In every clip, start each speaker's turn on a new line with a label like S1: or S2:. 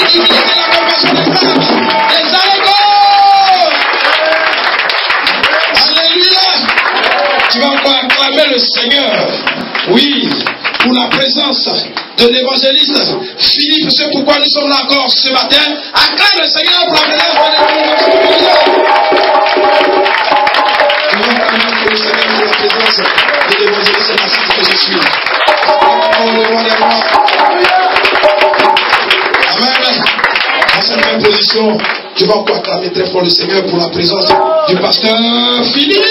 S1: Utilise la compassion des femmes. Les allégos. Alléluia. Tu vas encore acclamer le Seigneur. Oui, pour la présence de l'évangéliste Philippe. C'est pourquoi nous sommes là encore ce matin. Acclame le Seigneur pour la présence de l'évangéliste. Nous allons acclamer le Seigneur pour la présence de l'évangéliste Narcisse que je suis. Oh, le roi des rois. Amen. Dans cette même position, tu vas encore acclamer très fort le Seigneur pour la présence du pasteur Philippe.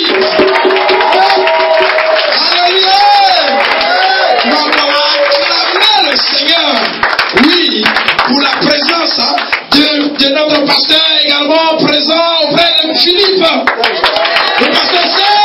S1: Alléluia. Tu vas encore acclamer le Seigneur. Oui, pour la présence de notre pasteur également présent auprès de Philippe. Le pasteur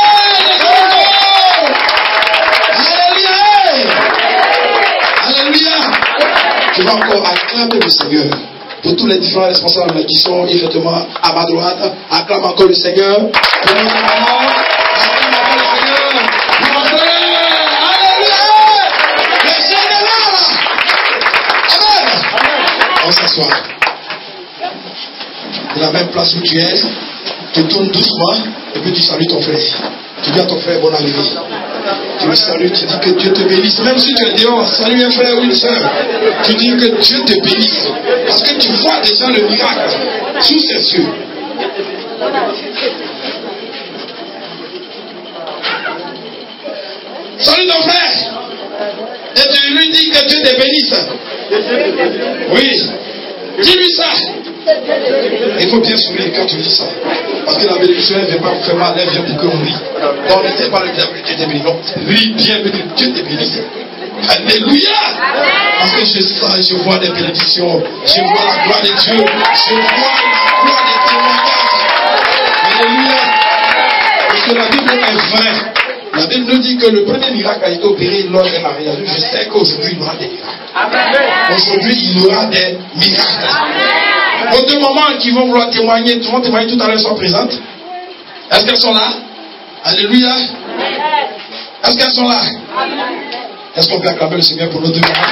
S1: Alléluia. Tu vas encore acclamer le Seigneur. Pour tous les différents responsables qui sont effectivement à ma droite, acclame encore le Seigneur. Pour notre maman, acclame encore le Seigneur. Pour mon frère, alléluia. Le Seigneur est là. Amen. On s'assoit. De la même place où tu es, tu tournes doucement et puis tu salues ton frère. Tu dis à ton frère, bonne arrivée. Tu le salues, tu dis que Dieu te bénisse. Même si tu es dehors, salut un frère ou une soeur. Tu dis que Dieu te bénisse. Parce que tu vois déjà le miracle sous ses yeux. Salut ton frère. Et tu lui dis que Dieu te bénisse. Oui. Dis-lui ça. Il faut bien sourire quand tu dis ça. Parce que la bénédiction, elle ne vient pas faire mal, elle vient pour qu'on rit. Donc ne dis pas le diable, Dieu te bénisse. Non, ris bien, que Dieu te bénisse. Alléluia. Parce que je sens, je vois des bénédictions. Je vois la gloire de Dieu. Je vois la gloire des témoignages. Alléluia. Parce que la Bible est vraie. La Bible nous dit que le premier miracle a été opéré lors d'un mariage. Je sais qu'aujourd'hui, il y aura des miracles. Aujourd'hui, il y aura des miracles. Aux deux mamans qui vont vouloir témoigner, tout le monde témoigner tout à l'heure sont présentes. Est-ce qu'elles sont là? Alléluia. Est-ce qu'elles sont là? Est-ce qu'on peut acclamer le Seigneur pour nos deux mamans?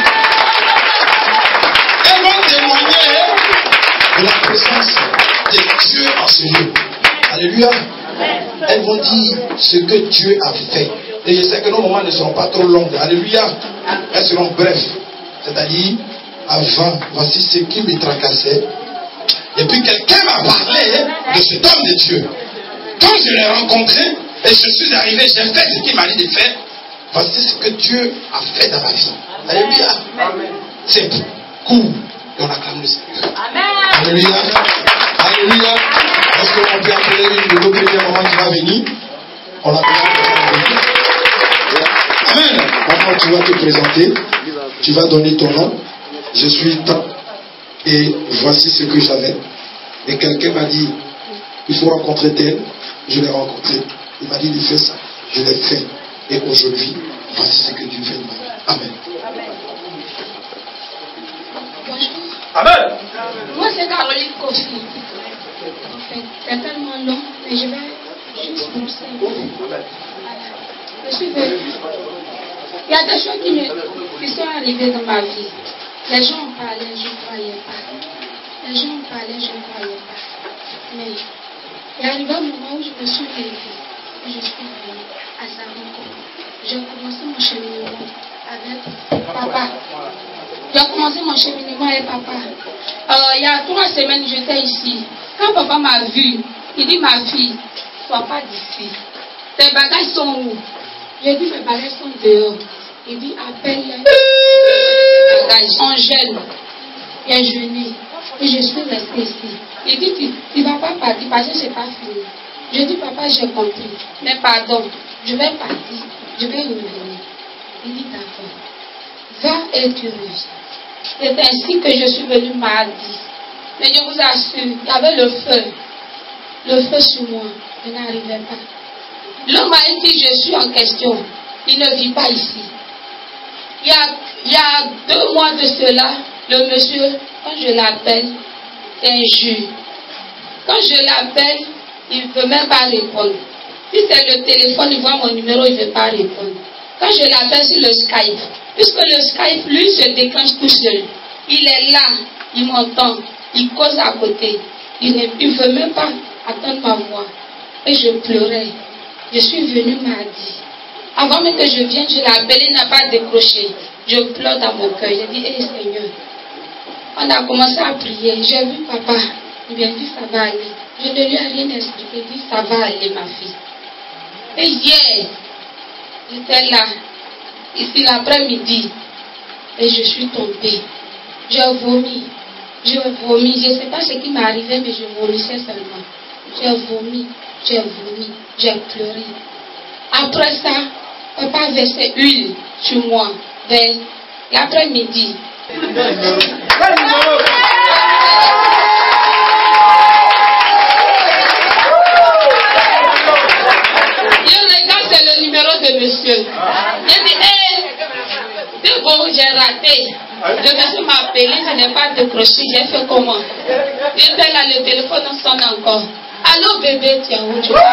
S1: Elles vont témoigner de la présence de Dieu en ce lieu. Alléluia. Elles vont dire ce que Dieu a fait. Et je sais que nos moments ne seront pas trop longs. Alléluia. Elles seront brèves. C'est-à-dire, avant, voici ce qui me tracassait. Et puis quelqu'un m'a parlé de cet homme de Dieu. Quand je l'ai rencontré et je suis arrivé, j'ai fait ce qu'il m'a dit de faire. Voici ce que Dieu a fait dans ma vie. Alléluia. C'est court. Et on acclame le Seigneur. Alléluia. Alléluia. Est-ce qu'on peut appeler une de nos premiers moments qui va venir? On l'appelle. Amen. Maintenant, tu vas te présenter. Tu vas donner ton nom. Je suis temps. Et voici ce que j'avais. Et quelqu'un m'a dit, il faut rencontrer tel. Je l'ai rencontré. Il m'a dit de faire ça. Je l'ai fait. Et aujourd'hui, voici ce que Dieu fait de ma vie. Amen.
S2: Bonjour.
S1: Amen.
S2: Moi, c'est Caroline Kofi. En fait, c'est tellement long, mais je vais juste vous dire. Voilà. Je suis venue. Il y a des choses qui sont arrivées dans ma vie. Les gens en parlaient, je ne croyais pas. Les gens en parlaient, je ne croyais pas. Mais il est arrivé un moment où je me suis levée. Je suis venue à sa rencontre. J'ai commencé mon cheminement avec papa. J'ai commencé mon cheminement avec papa. Il y a 3 semaines, j'étais ici. Quand papa m'a vu, il dit, ma fille, sois pas d'ici. Tes bagages sont où? J'ai dit, mes bagages sont dehors. Il dit, appelle-les. Angèle, il est jeûné. Et je suis restée ici. Il dit, tu ne vas pas partir parce que je n'ai pas fini. Je dis, papa, j'ai compris. Mais pardon, je vais partir. Je vais revenir. Il dit, d'accord. Va et tu reviens. C'est ainsi que je suis venue mardi. Mais je vous assure, il y avait le feu. Le feu sur moi. Je n'arrivais pas. L'homme a dit, je suis en question. Il ne vit pas ici. Il y a 2 mois de cela, le monsieur, quand je l'appelle, c'est un juge. Quand je l'appelle, il ne veut même pas répondre. Si c'est le téléphone, il voit mon numéro, il ne veut pas répondre. Quand je l'appelle sur le Skype, puisque le Skype, lui, se déclenche tout seul, Il est là, il m'entend, il cause à côté. Il ne veut même pas attendre ma voix. Et je pleurais. Je suis venue mardi. Avant même que je vienne, je l'ai appelé, il n'a pas décroché. Je pleure dans mon cœur. J'ai dit, hé Seigneur. On a commencé à prier. J'ai vu papa. Il m'a dit, ça va aller. Je ne lui ai rien expliqué. Il dit, ça va aller, ma fille. Et hier, j'étais là, ici l'après-midi. Et je suis tombée. J'ai vomi. Je ne sais pas ce qui m'est arrivé, mais je vomissais seulement. J'ai vomi, j'ai pleuré. Après ça, papa versait huile sur moi vers l'après-midi. Je regarde, c'est le numéro de monsieur. J'ai dit, hé, c'est bon, j'ai raté. Le monsieur m'a appelé, je n'ai pas décroché, j'ai fait comment? J'étais là, le téléphone sonne encore. Allô bébé, tu es où? Tu vas?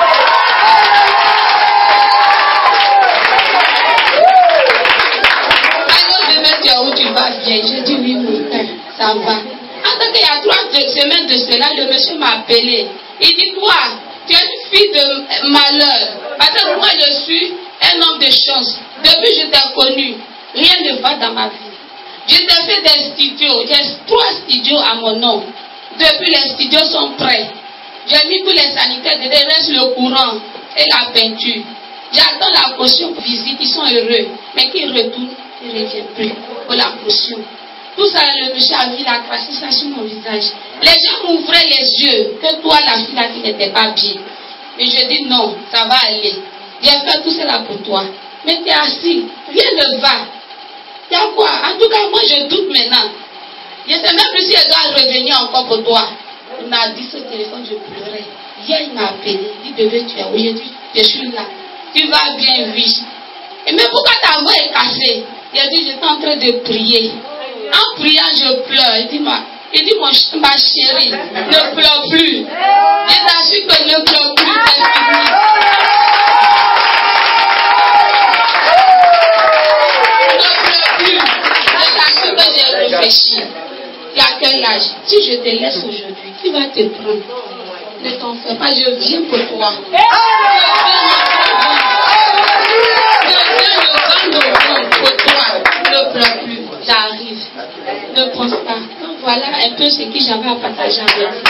S2: Allô bébé, tu es où? Tu vas bien? J'ai dit oui mon père, ça va. Attends, il y a 3 semaines de cela, le monsieur m'a appelé. Il dit toi, tu es une fille de malheur. Parce que moi je suis un homme de chance. Depuis que je t'ai connu, rien ne va dans ma vie. Je t'ai fait des studios, j'ai 3 studios à mon nom. Depuis les studios sont prêts. J'ai mis tous les sanitaires, il reste le courant et la peinture. J'attends la caution pour visite, ils sont heureux. Mais qu'ils retournent, ils ne reviennent plus pour la caution. Tout ça, le monsieur a vu la crasse, ça sur mon visage. Les gens m'ouvraient les yeux, que toi, la fille là qui n'était pas bien. Mais je dis non, ça va aller. J'ai fait tout cela pour toi. Mais tu es assis, rien ne va. Il y a quoi? En tout cas, moi je doute maintenant. Je ne sais même plus si elle doit revenir encore pour toi. Il m'a dit ce téléphone, je pleurais. Hier, il m'a appelé. Il dit, bébé, tu es où? Je dis, je suis là. Tu vas bien, oui. Et mais pourquoi ta voix est cassée? Il a dit, j'étais en train de prier. En priant, je pleure. Il dit, ma chérie, ne pleure plus. Je t'assure que ne pleure plus, c'est fini. Ne pleure plus. Je t'assure que j'ai réfléchi. Tu as quel âge? Si je te laisse aujourd'hui, tu vas te prendre. Ne t'en fais pas, je viens pour toi. Je viens pour toi. Ne pleure plus. J'arrive. Ne pense pas. Donc voilà un peu ce que j'avais à partager avec vous.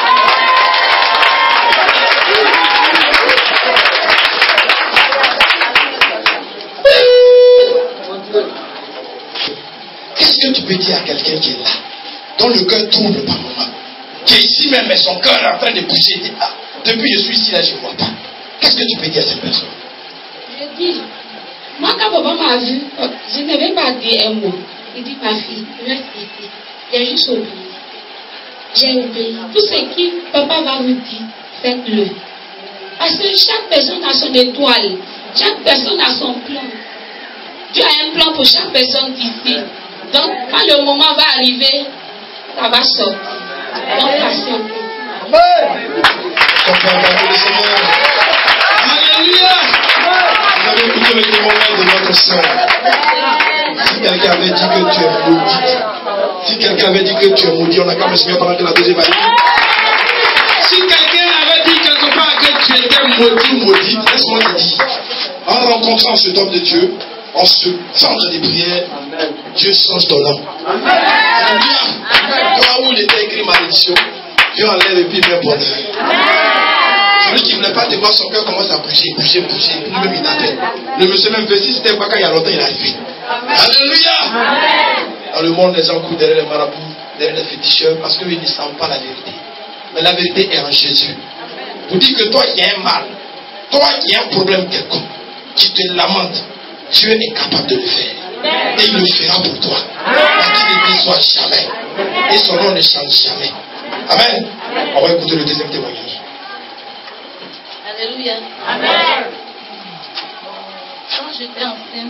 S1: Qu'est-ce que tu peux dire à quelqu'un qui est là, dont le cœur tourne par moment, qui est ici même, mais son cœur est en train de bouger, il dit, ah, depuis je suis ici là, je ne vois pas. Qu'est-ce que tu peux dire à cette personne?
S2: Je dis, moi quand papa m'a vu, je ne vais pas dire un mot. Il dit, ma fille, reste ici. J'ai juste oublié. J'ai oublié. Tout ce que papa va vous dire, faites-le. Parce que chaque personne a son étoile. Chaque personne a son plan. Dieu a un plan pour chaque personne ici. Donc, quand le moment va arriver, ça va sortir. Donc, patientez.
S1: Alléluia! Vous avez écouté le témoignage de notre soeur. Si quelqu'un avait dit que tu es maudite, si quelqu'un avait dit que tu es maudit, on a quand même se mis pendant que la deuxième année. Si quelqu'un avait dit quelque part que tu étais maudite, laisse-moi te dire, en rencontrant cet homme de Dieu, en se faisant des prières, Dieu change ton nom. Alléluia. Toi où il était écrit malédiction, Dieu enlève et puis il met bonheur. Celui qui ne voulait pas te voir, son cœur commence à bouger, lui-même il t'appelle. Le monsieur même fait, si c'était pas quand il y a longtemps, il a fait. Alléluia. Dans le monde, les gens courent derrière les marabouts, derrière les féticheurs, parce qu'ils ne savent pas la vérité. Mais la vérité est en Jésus. Pour dire que toi qui as un mal, toi qui as un problème quelconque, qui te lamente, Dieu est capable de le faire. Et il le fera pour toi. Parce qu'il ne déçoit jamais. Et son nom ne change jamais. Amen. On va écouter le deuxième témoignage.
S3: Alléluia. Amen. Quand j'étais enceinte,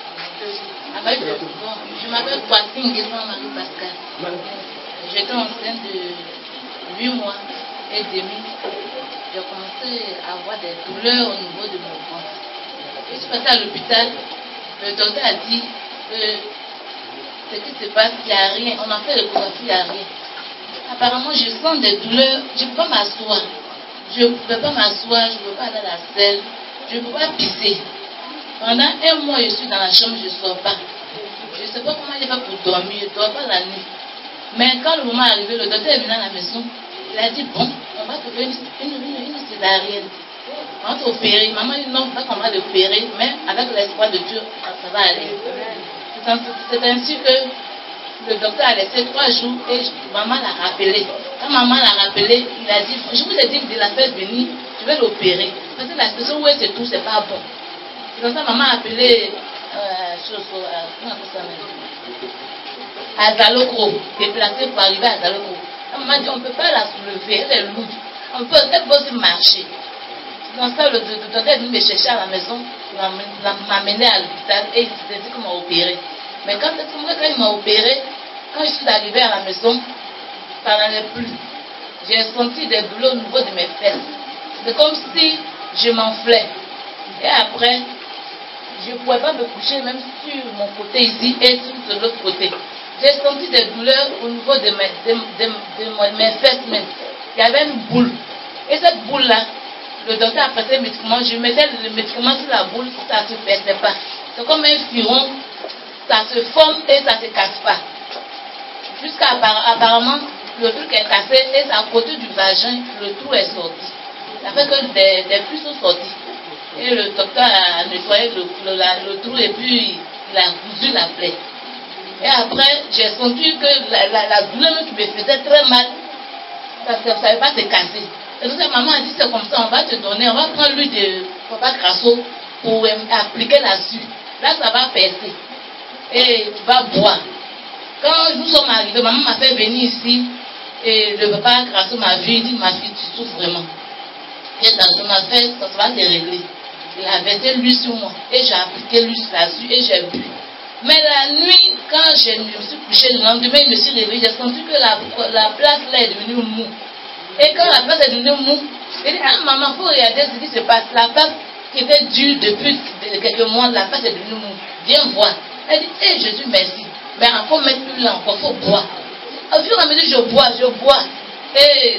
S3: je m'appelle Poissine Guézouan Marie-Pascal. J'étais enceinte de 8 mois et demi. J'ai commencé à avoir des douleurs au niveau de mon ventre. Je suis passée à l'hôpital. Le docteur a dit que ce qui se passe, il n'y a rien. On a fait l'échographie, il n'y a rien. Apparemment, je sens des douleurs. Je ne peux pas m'asseoir. Je ne peux pas m'asseoir, je ne peux pas aller à la selle. Je ne peux pas pisser. Pendant 1 mois, je suis dans la chambre, je ne sors pas. Je ne sais pas comment il va pour dormir, je ne dors pas la nuit. Mais quand le moment est arrivé, le docteur est venu à la maison. Il a dit, bon, on va te faire une césarienne. On va t'opérer. Maman dit, non, pas qu'on va l'opérer, mais avec l'espoir de Dieu, ça va aller. C'est ainsi que le docteur a laissé 3 jours et maman l'a rappelé. Quand maman l'a rappelé, il a dit, je vous ai dit de la faire venir, je vais l'opérer. Parce que la situation où elle se trouve, c'est pas bon. C'est comme ça maman a appelé comment ça s'appelle, à Zalokro, déplacé pour arriver à Zalokro. Maman dit, on ne peut pas la soulever, elle est lourde. Elle peut aussi marcher. Dans ça, le docteur est venu me chercher à la maison, m'a amené à l'hôpital et il s'est dit qu'on m'a opéré. Mais quand il m'a opéré, quand je suis arrivée à la maison, ça n'allait plus. J'ai senti des douleurs au niveau de mes fesses. C'est comme si je m'enflais. Et après, je ne pouvais pas me coucher même sur mon côté ici et sur l'autre côté. J'ai senti des douleurs au niveau de mes fesses même. Il y avait une boule. Et cette boule-là, le docteur a passé le médicament. Je mettais le médicament sur la boule, ça ne se perdait pas. C'est comme un firon, ça se forme et ça ne se casse pas. Jusqu'à apparemment, le truc est cassé et c'est à côté du vagin, le trou est sorti. Ça fait que des pus sont sortis. Et le docteur a nettoyé le trou et puis il a cousu la plaie. Et après, j'ai senti que la douleur qui me faisait très mal, parce que ça ne savait pas se casser. Et donc maman a dit, c'est comme ça, on va te donner, on va prendre l'huile de Papa Crasso pour appliquer là-dessus. Là, ça va percer. Et tu vas boire. Quand nous sommes arrivés, maman m'a fait venir ici. Et le Papa Crasso m'a vu, il dit, ma fille, tu souffres vraiment. Et on a fait, ça va te régler. Il a versé l'huile sur moi. Et j'ai appliqué l'huile là-dessus et j'ai bu. Mais la nuit, quand je me suis couchée, le lendemain, je me suis réveillée, j'ai senti que la place là est devenue mou. Et quand la place est devenue mou, j'ai dit, ah maman, il faut regarder ce qui se passe. La place qui était dure depuis quelques mois, la place est devenue mou. Viens voir. Elle dit, hé Jésus, merci. Mais il faut mettre plus là encore, il faut boire. Au fur et à mesure, je bois. Et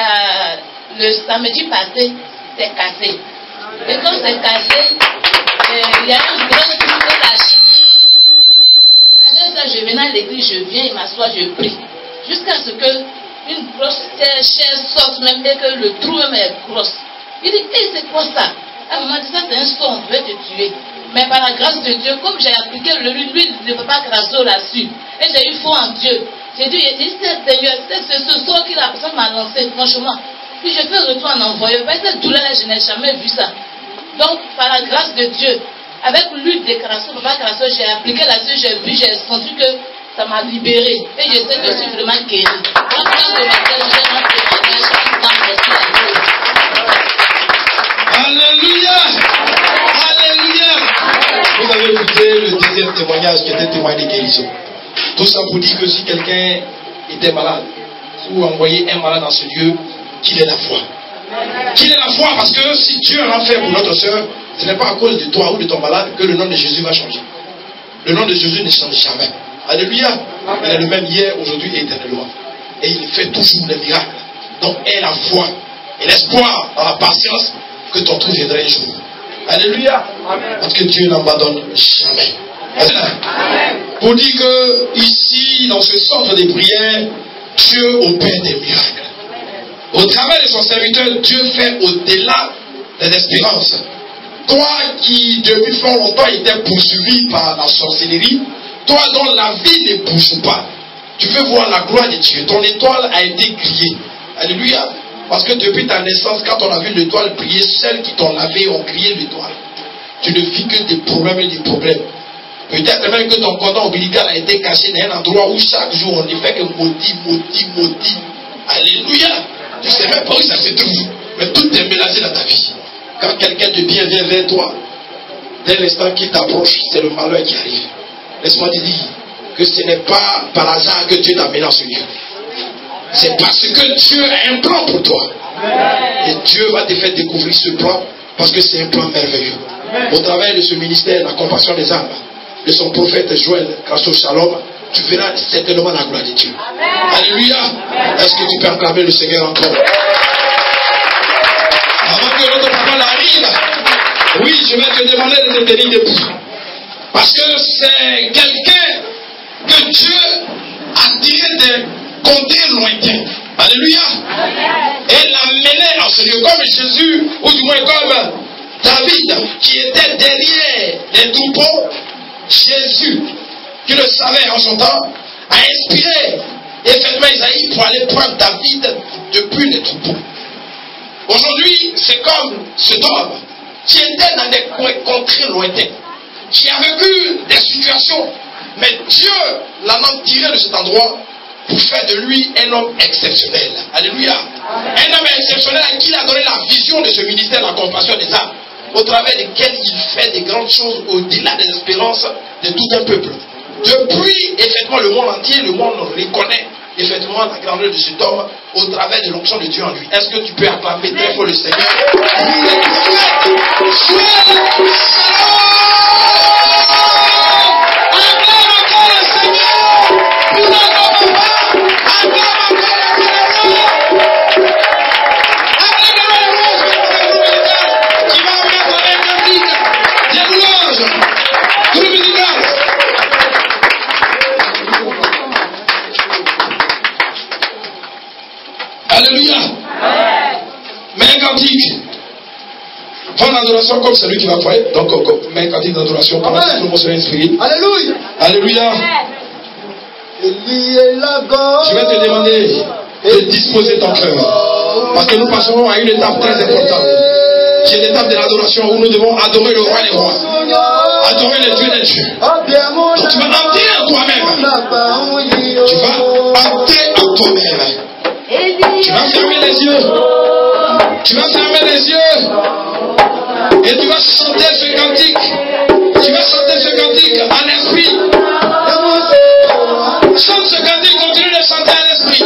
S3: le samedi passé, c'est cassé. Et quand c'est cassé, il y a un grand qui me lâche. Après ça, je venais à l'église, je viens, il m'assoit, je prie. Jusqu'à ce que une grosse chair sorte même et que le trou même est grosse. Il dit, hé, c'est quoi ça? Elle m'a dit, ça c'est un son, je vais te tuer. Mais par la grâce de Dieu, comme j'ai appliqué l'huile de Papa Crasso là-dessus, et j'ai eu foi en Dieu, j'ai dit, Seigneur, c'est ce sort que la personne m'a lancé, franchement. Puis je fais retour en envoyant. Cette douleur-là, je n'ai jamais vu ça. Donc, par la grâce de Dieu, avec l'huile de Crasso, Papa Crasso, j'ai appliqué là-dessus, j'ai vu, j'ai senti que ça m'a libéré. Et je sais que je suis vraiment guéri.
S1: Alléluia! Alléluia! Vous avez écouté le deuxième témoignage qui était témoigné de guérison. Tout ça pour dire que si quelqu'un était malade, ou envoyez un malade dans ce lieu, qu'il ait la foi. Qu'il ait la foi, parce que si Dieu l'a fait pour notre soeur, ce n'est pas à cause de toi ou de ton malade que le nom de Jésus va changer. Le nom de Jésus ne change jamais. Alléluia. Il est le même hier, aujourd'hui et éternellement. Et il fait toujours des miracles. Donc aie la foi et l'espoir dans la patience que ton trou viendra un jour. Alléluia. Parce que Dieu n'abandonne jamais. Amen. Pour dire que ici, dans ce centre de prière, Dieu opère des miracles. Au travers de son serviteur, Dieu fait au-delà des espérances. Toi qui depuis fort longtemps étais poursuivi par la sorcellerie, toi dont la vie ne bouge pas, tu veux voir la gloire de Dieu. Ton étoile a été grillée. Alléluia. Parce que depuis ta naissance, quand on a vu l'étoile briller, celles qui t'ont lavé ont grillé l'étoile. Tu ne vis que des problèmes et des problèmes. Peut-être même que ton cordon ombilical a été caché dans un endroit où chaque jour on ne fait que maudit. Alléluia. Tu ne sais même pas où ça se trouve. Mais tout est mélangé dans ta vie. Quand quelqu'un de bien vient vers toi, dès l'instant qu'il t'approche, c'est le malheur qui arrive. Laisse-moi te dire que ce n'est pas par hasard que Dieu t'a amené dans ce lieu. C'est parce que Dieu a un plan pour toi. Et Dieu va te faire découvrir ce plan parce que c'est un plan merveilleux. Au travers de ce ministère, la compassion des âmes, de son prophète Joël Crasso Shalom, tu verras certainement la gloire de Dieu. Alléluia. Est-ce que tu peux acclamer le Seigneur encore? Avant que l'autre parole arrive, oui, je vais te demander de te tenir debout. Parce que c'est quelqu'un que Dieu a tiré des contrées lointains. Alléluia. Et l'a mené en ce lieu comme Jésus, ou du moins comme David, qui était derrière les troupeaux. Jésus, qui le savait en son temps, a inspiré effectivement Isaïe pour aller prendre David depuis les troupeaux. Aujourd'hui, c'est comme cet homme qui était dans des contrées lointaines, qui a vécu des situations, mais Dieu l'a même tiré de cet endroit pour faire de lui un homme exceptionnel. Alléluia. Un homme exceptionnel à qui il a donné la vision de ce ministère, la compassion des âmes, au travers desquels il fait des grandes choses au-delà des espérances de tout un peuple. Depuis, effectivement, le monde entier, le monde reconnaît effectivement la grandeur de cet homme au travers de l'onction de Dieu en lui. Est-ce que tu peux acclamer très fort le Seigneur? Alléluia. Mais un cantique. Prends l'adoration comme celui qui va faire. Donc, mets un cantique d'adoration pendant que tout le monde sera inspiré. Alléluia. Alléluia. Je vais te demander de disposer ton cœur. Parce que nous passerons à une étape très importante. C'est l'étape de l'adoration où nous devons adorer le roi des rois. Adorer le Dieu des dieux. Donc tu vas entrer en toi-même. Tu vas entrer en toi-même. Tu vas fermer les yeux. Tu vas fermer les yeux. Et tu vas chanter ce cantique. Tu vas chanter ce cantique en esprit. Chante ce cantique, continue de chanter en esprit.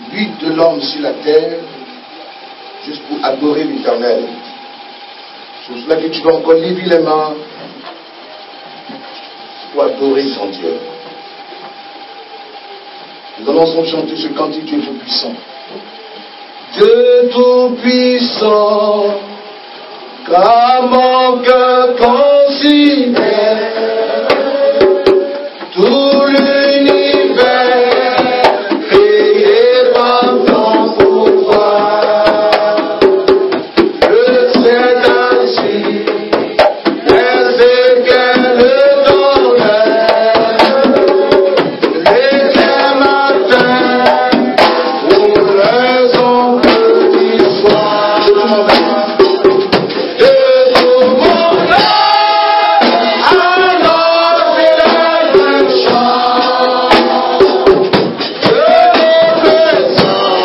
S4: but de l'homme sur la terre, juste pour adorer l'Éternel. C'est pour cela que tu dois encore lever les mains pour adorer ton Dieu. Nous allons ensemble chanter ce cantique, Dieu Tout-Puissant. Dieu Tout-Puissant, car mon cœur considère tout l'univers créé par ton pouvoir. Le ciel ainsi, les étoiles dans l'air, l'éclair matin, pour les ombres du soir. De tout mon âme, alors c'est le chant. De l'obéissance,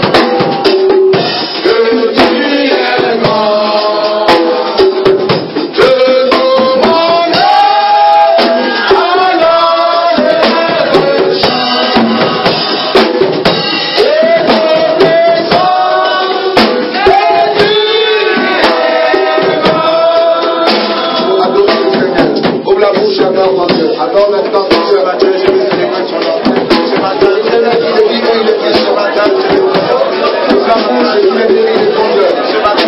S4: que tu es grand. De tout mon âme, alors c'est le chant. De l'obéissance, que tu es grand. Adorer le Seigneur. Ouvre la bouche et adore ton Dieu. Adore maintenant ton Dieu. Ce matin, il est vivant, il est prêt. Ce matin, ouvre la bouche et tous les délits de ton Dieu. Ce matin,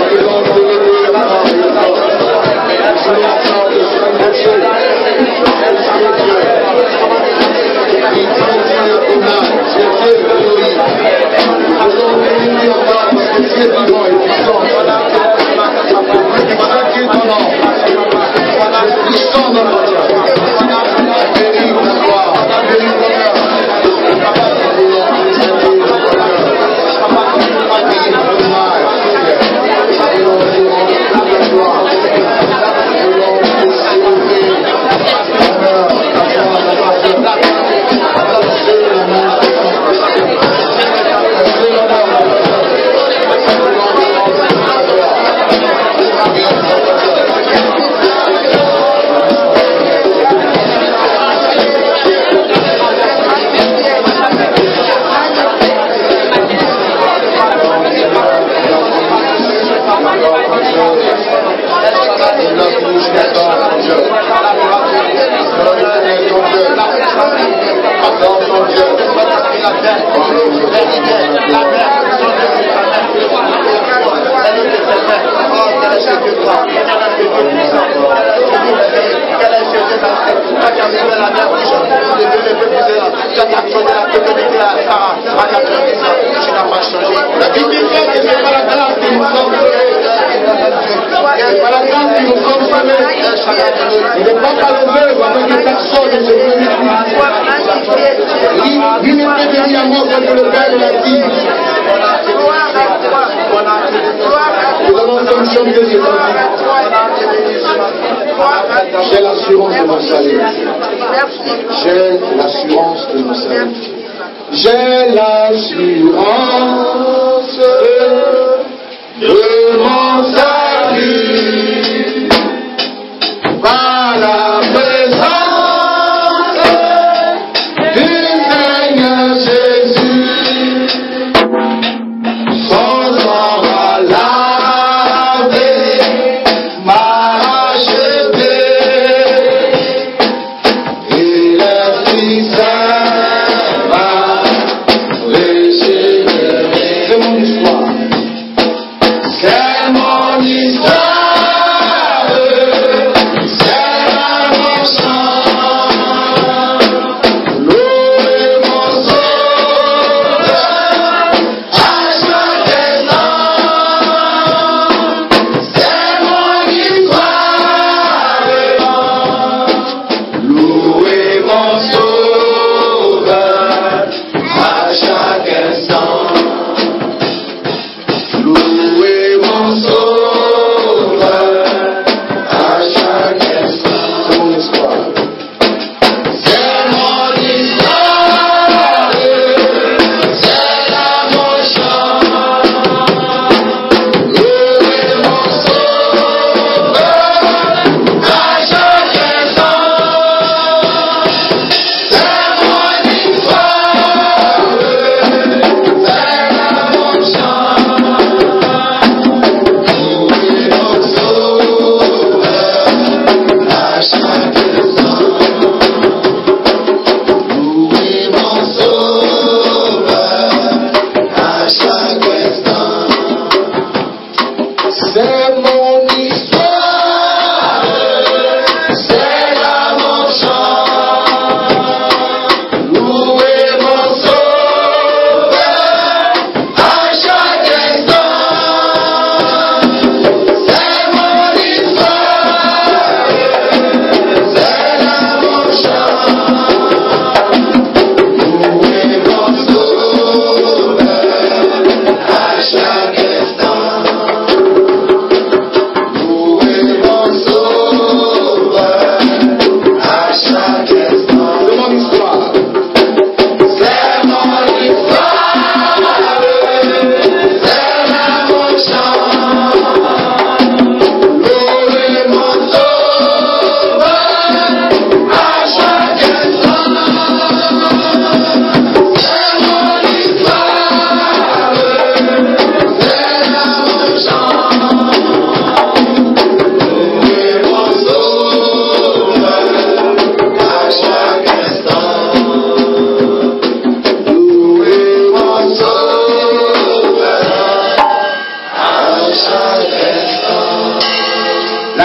S4: la Bible dit que c'est par la grâce que nous sommes sauvés. C'est par la grâce que nous sommes sauvés. Il n'est pas par les œuvres avec les personnes de ce lui n'était venu à moi comme le Père l'a dit. Nous allons ensemble chanter ce cantique. J'ai l'assurance de mon salut. J'ai l'assurance de mon salut. J'ai l'assurance de mon salut par la présence du Seigneur Jésus. Son sang m'a lavé, m'a racheté, et l'Esprit Saint m'a réchauffé.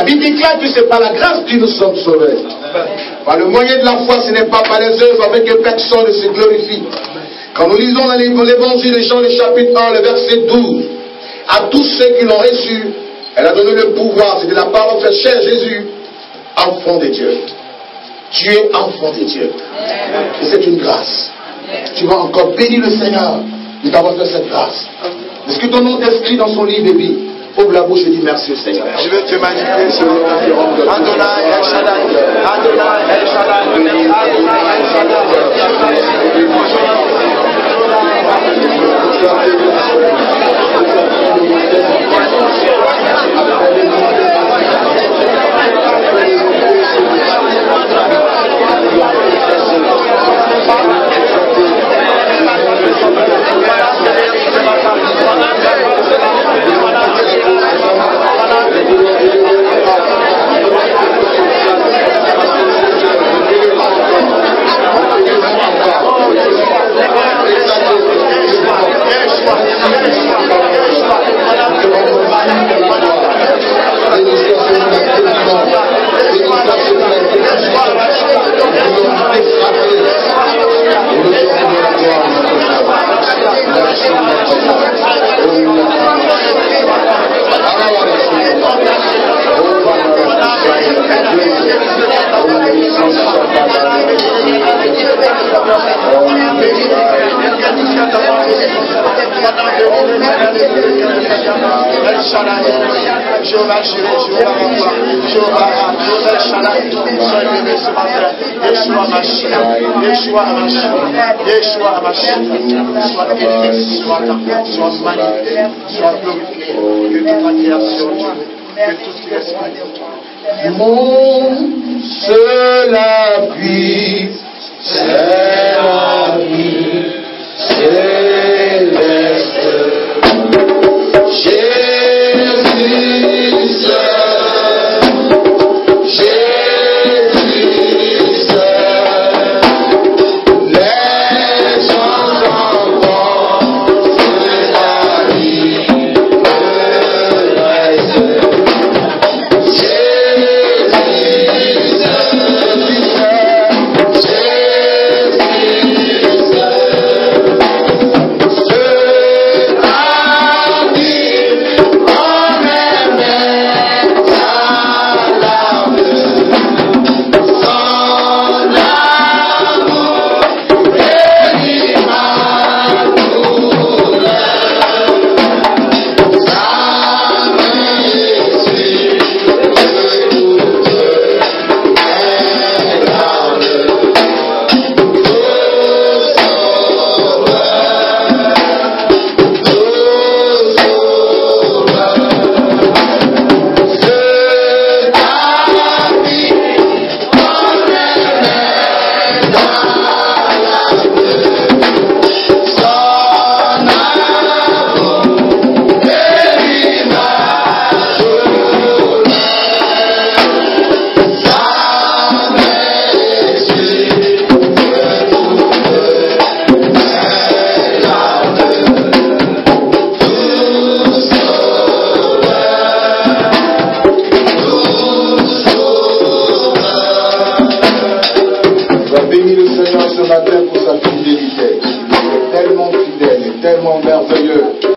S4: Bible déclare que c'est par la grâce que nous sommes sauvés. Par le moyen de la foi, ce n'est pas par les œuvres afin que personne ne se glorifie. Quand nous lisons dans l'évangile de Jean, le chapitre 1, le verset 12, à tous ceux qui l'ont reçu, elle a donné le pouvoir, c'était la parole faite cher Jésus, enfant de Dieu. Tu es enfant de Dieu. Et c'est une grâce. Tu vas encore bénir le Seigneur de t'avoir fait cette grâce. Est-ce que ton nom est inscrit dans son livre de vie? Ouvre la bouche et dis merci au Seigneur.
S5: Je vais te magnifier ce nom. Adonai El Shaddai. Adonai El Shaddai. Adonai El
S4: Mon seul appui, c'est la vie céleste. Jésus seul, Jésus seul, les chansons de la vie reste. Pour sa fidélité. Il est tellement fidèle, il est tellement merveilleux.